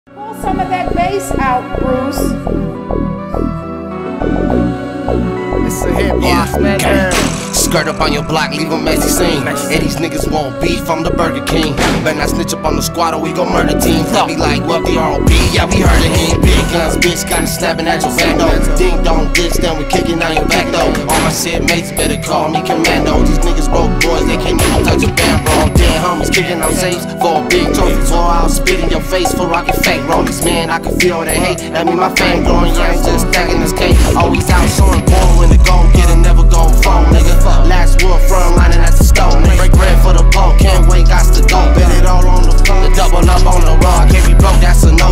Pull some of that bass out, Bruce. It's a hit box, man. Skirt up on your block, leave a messy scene. And these niggas want beef, I'm the Burger King. Better not snitch up on the squad or we gon' murder team. Tell me like Wealthy Robando, yeah, we heard it. He ain't big guns, bitch, got it snapping at your back though. Ding dong, bitch, then we kicking on your back though. All my shit mates better call me commando. These niggas broke boys, they can't even touch a band, bro. Dead homies kicking on safes for a big trophy. So I'll spit in your face for rockin' fake rollies. Man, I can feel the hate, that mean my fame growing. Yeah, I'm just stacking this cake. Always out showing born when the gon' get it, never gon' phone, nigga. Last wood front lining at the stove, nigga. Break bread for the pole, can't wait, got to go. Bet it all on the phone, the double up on the rug. Can't be broke, that's a no